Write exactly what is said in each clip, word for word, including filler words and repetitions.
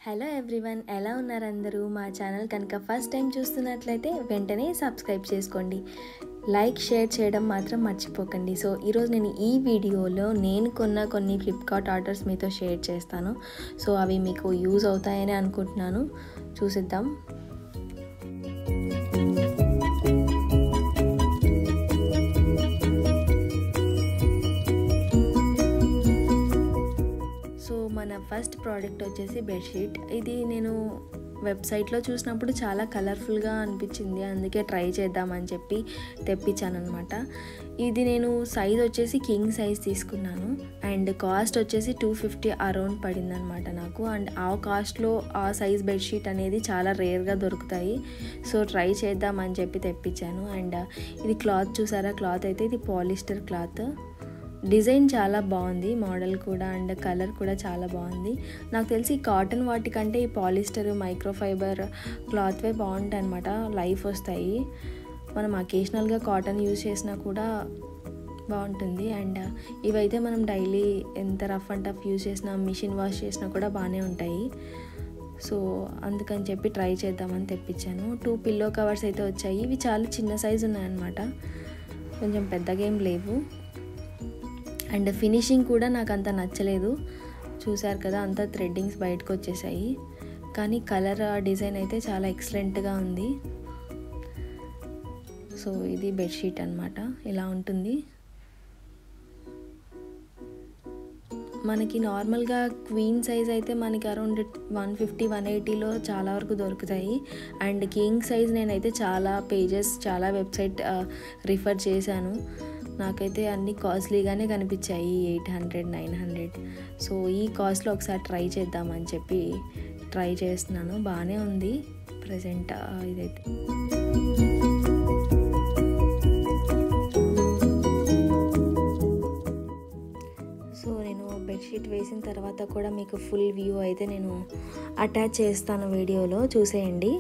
Hello everyone, ఎలా ఉన్నారు అందరూ? మా ఛానల్ కనుక ఫస్ట్ టైం చూస్తున్నట్లయితే వెంటనే సబ్స్క్రైబ్ చేసుకోండి, లైక్ షేర్ చేయడం మాత్రం మర్చిపోకండి. సో ఈరోజు నేను ఈ వీడియోలో నేను కొన్న కొన్ని ఫ్లిప్కార్ట్ ఆర్డర్స్ మీతో షేర్ చేస్తాను. సో అవి మీకు యూజ్ అవుతాయని అనుకుంటున్నాను. చూసిద్దాం. మన ఫస్ట్ ప్రోడక్ట్ వచ్చేసి బెడ్షీట్. ఇది నేను వెబ్సైట్లో చూసినప్పుడు చాలా కలర్ఫుల్గా అనిపించింది, అందుకే ట్రై చేద్దామని చెప్పి తెప్పించాను అనమాట. ఇది నేను సైజ్ వచ్చేసి కింగ్ సైజ్ తీసుకున్నాను అండ్ కాస్ట్ వచ్చేసి టూ ఫిఫ్టీ అరౌండ్ పడింది అనమాట నాకు. అండ్ ఆ కాస్ట్లో ఆ సైజ్ బెడ్షీట్ అనేది చాలా రేర్గా దొరుకుతాయి. సో ట్రై చేద్దామని చెప్పి తెప్పించాను. అండ్ ఇది క్లాత్ చూసారా, క్లాత్ అయితే ఇది పాలిస్టర్ క్లాత్. డిజైన్ చాలా బాగుంది, మోడల్ కూడా అండ్ కలర్ కూడా చాలా బాగుంది. నాకు తెలిసి కాటన్ వాటికంటే ఈ పాలిస్టర్ మైక్రోఫైబర్ క్లాత్వే బాగుంటాయి అనమాట, లైఫ్ వస్తాయి. మనం అకేషనల్గా కాటన్ యూజ్ చేసినా కూడా బాగుంటుంది. అండ్ ఇవైతే మనం డైలీ ఎంత రఫ్ అండ్ టఫ్ యూజ్ చేసినా, మిషన్ వాష్ చేసినా కూడా బాగానే ఉంటాయి. సో అందుకని చెప్పి ట్రై చేద్దామని తెప్పించాను. టూ పిల్లో కవర్స్ అయితే వచ్చాయి. ఇవి చాలా చిన్న సైజు ఉన్నాయన్నమాట, కొంచెం పెద్దగా ఏం లేవు. అండ్ ఫినిషింగ్ కూడా నాకు అంత నచ్చలేదు. చూసారు కదా, అంతా థ్రెడ్డింగ్స్ బయటకు వచ్చేసాయి. కానీ కలర్ డిజైన్ అయితే చాలా ఎక్సలెంట్గా ఉంది. సో ఇది బెడ్షీట్ అన్నమాట, ఇలా ఉంటుంది. మనకి నార్మల్గా క్వీన్ సైజ్ అయితే మనకి అరౌండ్ వన్ ఫిఫ్టీ వన్ ఎయిటీలో చాలా వరకు దొరుకుతాయి. అండ్ కింగ్ సైజ్ నేనైతే చాలా పేజెస్, చాలా వెబ్సైట్ రిఫర్ చేశాను. నాకైతే అన్ని కాస్ట్లీగానే కనిపించాయి, eight hundred nine hundred. So ఈ కాస్ట్లో ఒకసారి ట్రై చేద్దామని చెప్పి ట్రై చేస్తున్నాను. బాగానే ఉంది ప్రజెంట్ ఇదైతే. సో నేను బెడ్షీట్ వేసిన తర్వాత కూడా మీకు ఫుల్ వ్యూ అయితే నేను అటాచ్ చేస్తాను వీడియోలో, చూసేయండి.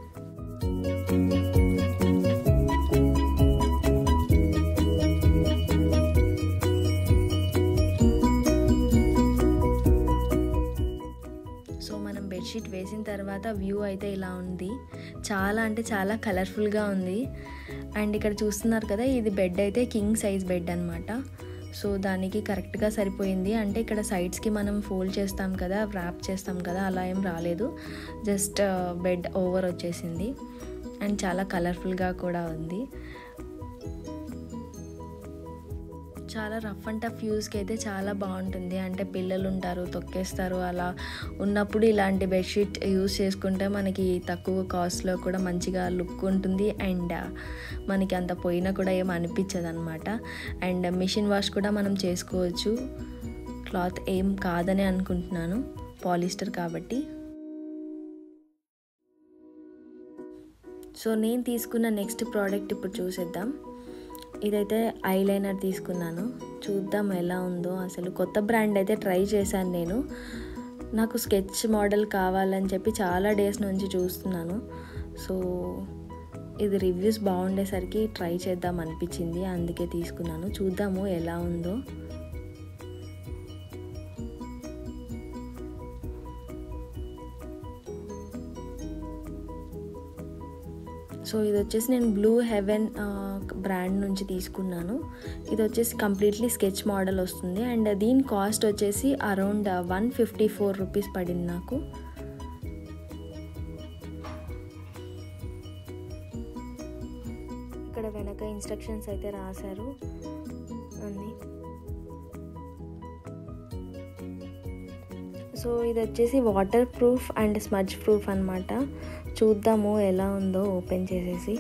బెడ్షీట్ వేసిన తర్వాత వ్యూ అయితే ఇలా ఉంది. చాలా అంటే చాలా కలర్ఫుల్గా ఉంది. అండ్ ఇక్కడ చూస్తున్నారు కదా, ఇది బెడ్ అయితే కింగ్ సైజ్ బెడ్ అనమాట. సో దానికి కరెక్ట్గా సరిపోయింది. అంటే ఇక్కడ సైడ్స్కి మనం ఫోల్డ్ చేస్తాం కదా, ర్యాప్ చేస్తాం కదా, అలా ఏం రాలేదు. జస్ట్ బెడ్ ఓవర్ వచ్చేసింది. అండ్ చాలా కలర్ఫుల్గా కూడా ఉంది. చాలా రఫ్ అండ్ టఫ్ యూస్కి అయితే చాలా బాగుంటుంది. అంటే పిల్లలు ఉంటారు, తొక్కేస్తారు, అలా ఉన్నప్పుడు ఇలాంటి బెడ్షీట్ యూస్ చేసుకుంటే మనకి తక్కువ కాస్ట్లో కూడా మంచిగా లుక్ ఉంటుంది. అండ్ మనకి అంత పోయినా కూడా ఏం అనిపించదు అనమాట. అండ్ మిషన్ వాష్ కూడా మనం చేసుకోవచ్చు, క్లాత్ ఏం కాదని అనుకుంటున్నాను, పాలిస్టర్ కాబట్టి. సో నేను తీసుకున్న నెక్స్ట్ ప్రోడక్ట్ ఇప్పుడు చూసేద్దాం. ఇదైతే ఐలైనర్ తీసుకున్నాను, చూద్దాం ఎలా ఉందో. అసలు కొత్త బ్రాండ్ అయితే ట్రై చేశాను నేను. నాకు స్కెచ్ మోడల్ కావాలని చెప్పి చాలా డేస్ నుంచి చూస్తున్నాను. సో ఇది రివ్యూస్ బాగుండేసరికి ట్రై చేద్దాం అనిపించింది, అందుకే తీసుకున్నాను. చూద్దాము ఎలా ఉందో. సో ఇది వచ్చేసి నేను బ్లూ హెవెన్ బ్రాండ్ నుంచి తీసుకున్నాను. ఇది వచ్చేసి కంప్లీట్లీ స్కెచ్ మోడల్ వస్తుంది. అండ్ దీని కాస్ట్ వచ్చేసి around one fifty four rupees పడింది నాకు. ఇక్కడ వెనక ఇన్స్ట్రక్షన్స్ అయితే రాశారు అన్నీ. సో ఇది వచ్చేసి water proof and smudge proof అన్నమాట. చూద్దాము ఎలా ఉందో ఓపెన్ చేసేసి.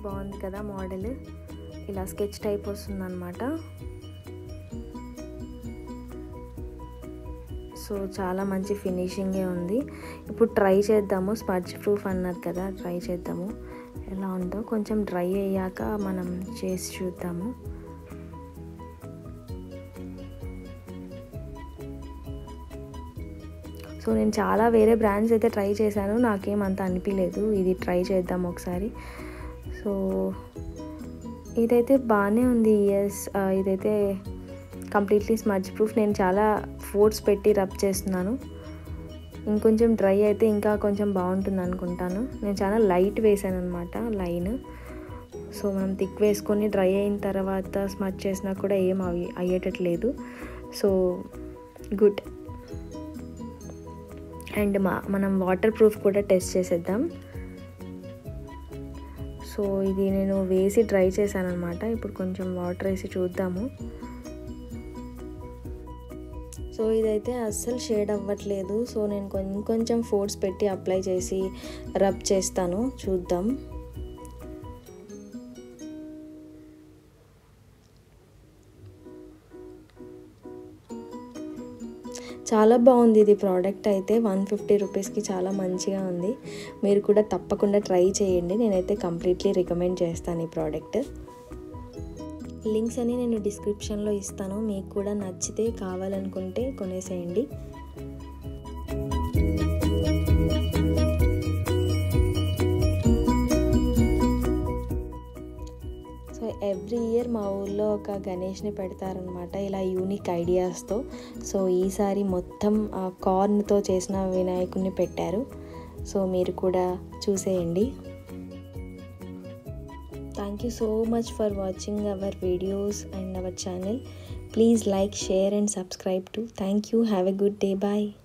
బాగుంది కదా మోడల్, ఇలా స్కెచ్ టైప్ వస్తుందన్నమాట. సో చాలా మంచి ఫినిషింగే ఉంది. ఇప్పుడు ట్రై చేద్దాము, స్పంజ్ ప్రూఫ్ అన్నారు కదా, ట్రై చేద్దాము ఎలా ఉందో. కొంచెం డ్రై అయ్యాక మనం చేసి చూద్దాము. సో నేను చాలా వేరే బ్రాండ్స్ అయితే ట్రై చేశాను, నాకేమంత అనిపించలేదు. ఇది ట్రై చేద్దాం ఒకసారి. సో ఇదైతే బాగానే ఉంది. ఎస్, ఇదైతే కంప్లీట్లీ స్మడ్జ్ ప్రూఫ్. నేను చాలా ఫోర్స్ పెట్టి రబ్ చేస్తున్నాను, ఇంకొంచెం డ్రై అయితే ఇంకా కొంచెం బాగుంటుంది అనుకుంటాను. నేను చాలా లైట్ వేసాను అనమాట లైన్. సో మనం థిక్ వేసుకొని డ్రై అయిన తర్వాత స్మడ్జ్ చేసినా కూడా ఏం అవి అయ్యేటట్లేదు. So good. అండ్ మా మనం వాటర్ ప్రూఫ్ కూడా టెస్ట్ చేసేద్దాం. సో ఇది నేను వేసి డ్రై చేశాను అనమాట. ఇప్పుడు కొంచెం వాటర్ వేసి చూద్దాము. సో ఇదైతే అస్సలు షేడ్ అవ్వట్లేదు. సో నేను కొంచెం కొంచెం ఫోర్స్ పెట్టి అప్లై చేసి రబ్ చేస్తాను, చూద్దాం. చాలా బాగుంది ఇది ప్రోడక్ట్ అయితే. వన్ ఫిఫ్టీ రూపీస్కి చాలా మంచిగా ఉంది. మీరు కూడా తప్పకుండా ట్రై చేయండి. నేనైతే కంప్లీట్లీ రికమెండ్ చేస్తాను ఈ ప్రోడక్ట్. లింక్స్ అని నేను డిస్క్రిప్షన్లో ఇస్తాను, మీకు కూడా నచ్చితే కావాలనుకుంటే కొనేసేయండి. సో ఎవ్రీ ఇయర్ మా ఊళ్ళో ఒక గణేష్ని పెడతారనమాట ఇలా యూనిక్ ఐడియాస్తో. సో ఈసారి మొత్తం కార్న్తో చేసిన వినాయకుడిని పెట్టారు. సో మీరు కూడా చూసేయండి. Thank you so much for watching our videos and our channel. Please like, share and subscribe too. Thank you. Have a good day. Bye.